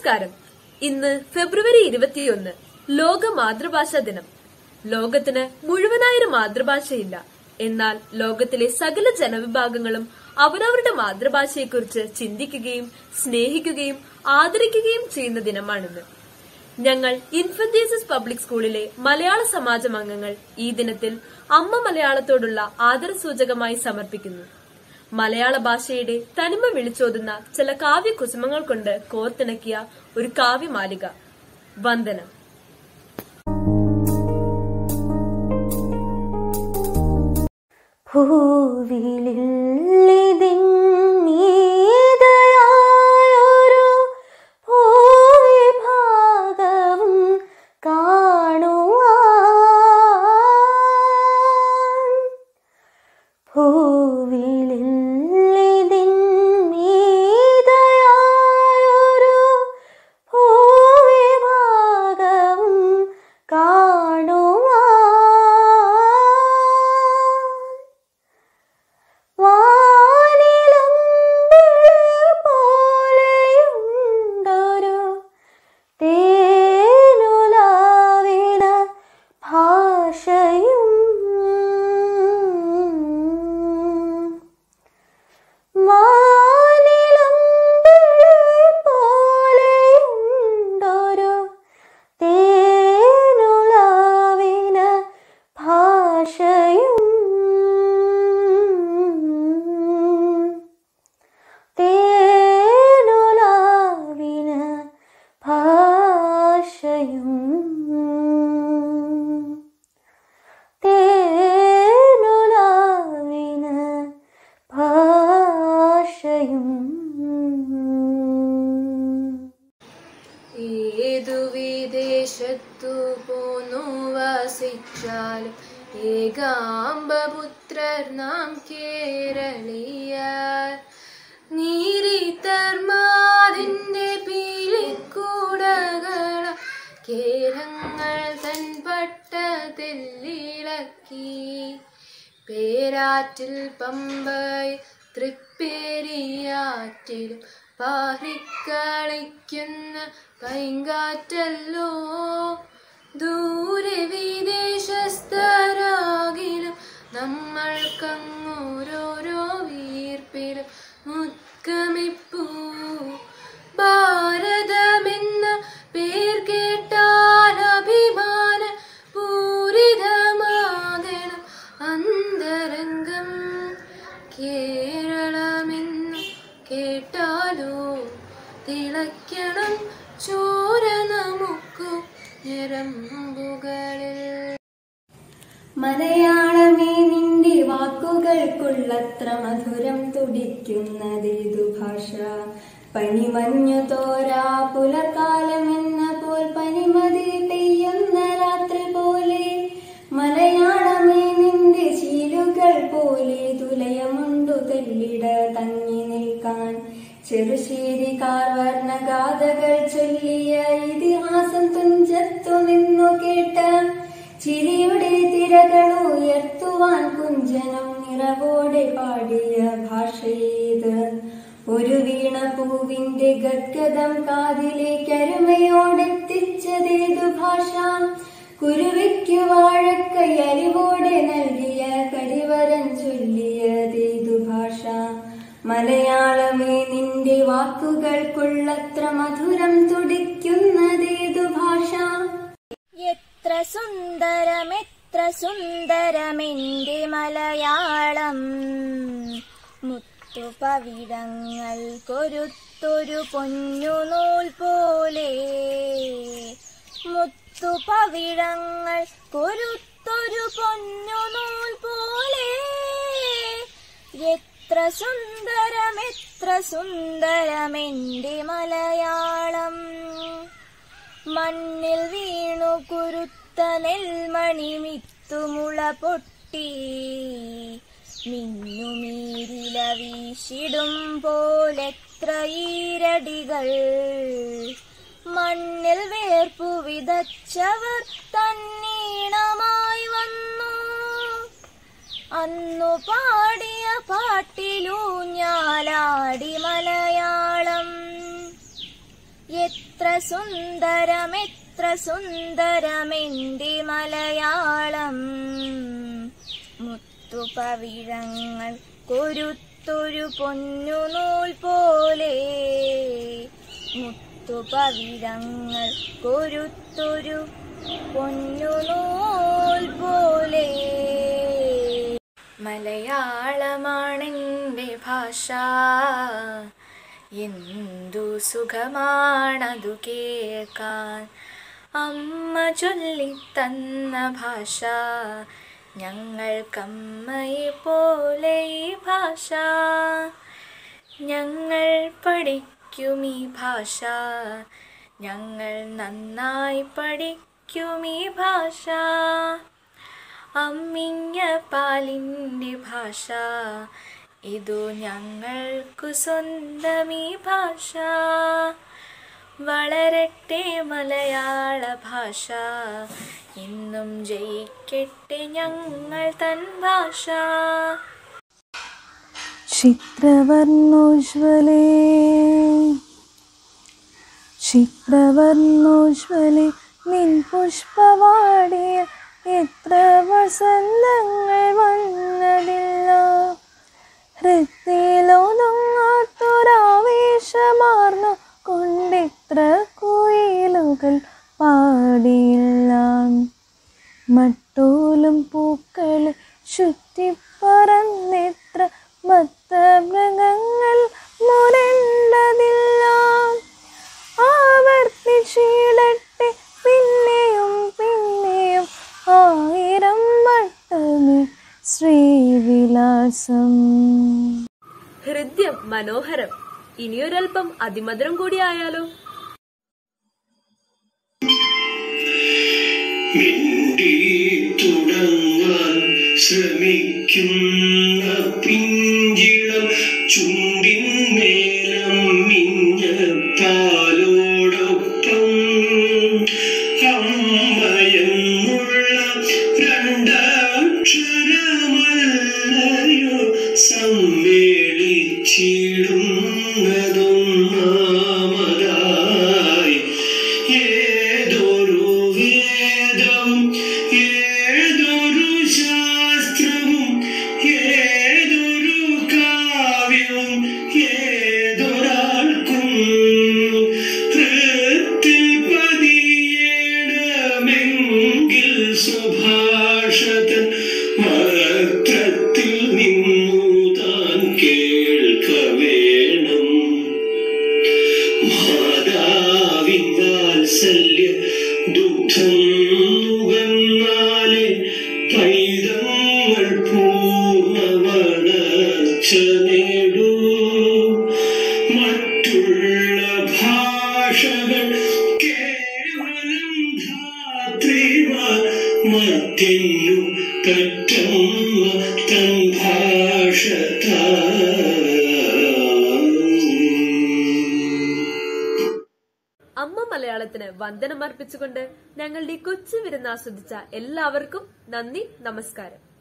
നമസ്കാരം. ഇന്ന് ഫെബ്രുവരി 21 ലോക മാതൃഭാഷാ ദിനം. ലോകത്തിന് മുഴുവനായൊരു മാതൃഭാഷയില്ല. എന്നാൽ ലോകത്തിലെ സകല ജനവിഭാഗങ്ങളും അവരവരുടെ മാതൃഭാഷയെക്കുറിച്ച് ചിന്തിക്കുകയും സ്നേഹിക്കുകയും ആദരിക്കുകയും ചെയ്യുന്ന ദിനമാണിന്ന്. ഞങ്ങൾ ഇൻഫന്റ് ജീസസ് പബ്ലിക് സ്കൂളിലെ മലയാള സമാജം അംഗങ്ങൾ ഈ ദിനത്തിൽ അമ്മ മലയാളത്തോടുള്ള ആദരസൂചകമായി സമർപ്പിക്കുന്നു. മലയാള ഭാഷയുടെ തനിമ വിളിച്ചോതുന്ന ചില കാവ്യകുസുമങ്ങൾ കൊണ്ട് കോർത്തിണക്കിയ ഒരു കാവ്യമാലിക. വന്ദനം. ഏതു വിദേശത്തു പോന്നു വസിച്ചാലും ഏകാംബപുത്രർ നാം കേരളീയർ. നീരിത്തർമാതിന്റെ പീലിക്കൂടകള കേരങ്ങൾ തൻ പട്ടതെല്ലിളക്കി. പേരാറ്റിൽ പമ്പൈ തൃപ്പേരിയാറ്റിലും പാറിക്കളിക്കുന്ന പൈങ്കാറ്റല്ലോ. ദൂരെ വിദേശസ്ഥരാകിലും നമ്മൾക്കങ്ങോരോരോ വീർപ്പിലും മുദ്ഗമിപ്പൂ. ഭാരതമെന്ന പേർ കേട്ടാൽ അഭിമാന പൂരിതമാകണം അന്തരംഗം. കേരളമെന്നു കേട്ടാലോ തിളയ്ക്കണം ചോര നമുക്കു ഞരമ്പുകളിൽ. മലയാളമേ നിന്റെ വാക്കുകൾക്കുള്ളത്ര മധുരം തുടിക്കുന്നതേതു ഭാഷ. പനിമഞ്ഞു തോരാ പുലർക്കാലമെന്ന പോൽ പനിമതി പെയ്യുന്ന രാത്രി പോലെ. മലയാളമേ നിന്റെ ശീലുകൾ പോലെ തുലയമുണ്ടു തെല്ലിട തങ്ങി നിൽക്കാൻ. ചെറുശ്ശേരിക്കാർ വർണ്ണഗാഥകൾ ചൊല്ലിയ ഇതിഹാസം തുഞ്ചത്തു നിന്നു കേട്ട ചിരിയുടെ തിരകൾ ഉയർത്തുവാൻ കുഞ്ചനം നിറവോടെ പാടിയ ഭാഷയേത്. ഒരു വീണ പൂവിന്റെ ഗദ്ഗതം കാതിലേക്കരുമയോടെത്തിച്ചതേതു ഭാഷ. കുരുവിക്കു വാഴക്കൈ അലിവോടെ നൽകിയ കരിവരൻ ചൊല്ലിയതേതു ഭാഷ. മലയാളമേ നിന്റെ വാക്കുകൾക്കുള്ളത്ര മധുരം തുടിക്കുന്നതേതു ഭാഷ. എത്ര സുന്ദരമെന്റെ മലയാളം. മുത്തുപവിഴങ്ങൾ കൊരുത്തൊരു പൊന്നുനൂൽ പോലെ. മുത്തുപവിഴങ്ങൾ കൊരുത്തൊരു പൊന്നുനൂൽ പോലെ. എത്ര സുന്ദരമെന്റെ മലയാളം. മണ്ണിൽ വീണു കുരുത്ത നെൽമണി മിത്തുമുള പൊട്ടി. മിന്നുമീരില വീശിടും പോലെത്ര ഈരടികൾ. മണ്ണിൽ വേർപ്പു വിതച്ചവർ തന്നീണമായി വന്നു. അന്നു പാടിയ പാട്ടിലൂഞ്ഞാലാടി മലയാളം. എത്ര എത്ര സുന്ദരമെന്റെ മലയാളം. മുത്തുപവിഴങ്ങൾ കൊരുത്തൊരു പൊന്നു നൂൽ പോലെ, മുത്തുപവിഴങ്ങൾ കൊരുത്തൊരു പൊന്നു നൂൽ പോലെ. മലയാളമാണെന്റെ ഭാഷ, എന്തു സുഖമാണതു കേൾക്കാൻ. അമ്മ ചൊല്ലിത്തന്ന ഭാഷ, ഞങ്ങൾക്കമ്മയെ പോലെ ഈ ഭാഷ. ഞങ്ങൾ പഠിക്കും ഈ ഭാഷ, ഞങ്ങൾ നന്നായി പഠിക്കും ഈ ഭാഷ. അമ്മിഞ്ഞ പാലിൻ്റെ ഭാഷ, ഇതു ഞങ്ങൾക്കു സ്വന്തം ഈ ഭാഷ. വളരട്ടെ മലയാള ഭാഷ, ഇന്നും ജയിക്കട്ടെ ഞങ്ങൾ തൻ ഭാഷ. ചിത്രവർണ്ണോജ്വലേ ചിത്രവർണ്ണോജ്വലേ നിൻ പുഷ്പവാടിയ എത്ര വസന്തങ്ങൾ വന്നതില്ല. ഹൃത്തിലൊതുങ്ങാത്തൊരാവേശമാർന്നു കൊണ്ടെത്ര കുയിലുകൾ പാടിയില്ല. മട്ടോലും പൂക്കളെ ചുറ്റിപ്പറന്നെത്ര മത്തമൃഗങ്ങൾ മുരണ്ടതില്ല. ആവർത്തിച്ചിടട്ടെ പിന്നെയും പിന്നെയും ആയിരം വട്ടമേ ശ്രീവിലാസം. ഹൃദ്യം മനോഹരം. ഇനിയൊരൽപ്പം അതിമധുരം കൂടി ആയാലോ? തുടങ്ങാൻ ശ്രമിക്കുന്ന പിഞ്ചിളം ചുണ്ടിന്മേലം മിഞ്ഞ പാലോടൊപ്പം അമ്മയെന്നുള്ള രണ്ടക്ഷരമല്ലയോ സമ്മേളിച്ചിടുന്നതൊന്നാമതായി. ഏതൊരു വേദവും ഏതൊരു ശാസ്ത്രവും ഏതൊരു കാവ്യവും ഏതൊരാൾക്കും ഹൃത്തിൽ പതിയേണമെങ്കിൽ സുഭാഷതൻ വക്രത്തിൽ നിന്നു താൻ കേൾക്ക വേണം. മാതാവിൻ വാത്സല്യ ദുഗ്ധം നുകർന്നാലേ പൈതങ്ങൾ പൂർണ്ണ വളർച്ച നേടൂ. മറ്റുള്ള ഭാഷകൾ കേവലം ധാത്രിമാർ മറ്റെന്നു പറ്റമ്മ തൻ ഭാഷ അമ്മ മലയാളത്തിന് വന്ദനം അർപ്പിച്ചുകൊണ്ട് ഞങ്ങളുടെ കൊച്ചു വിരുന്ന് ആസ്വദിച്ച എല്ലാവർക്കും നന്ദി, നമസ്കാരം.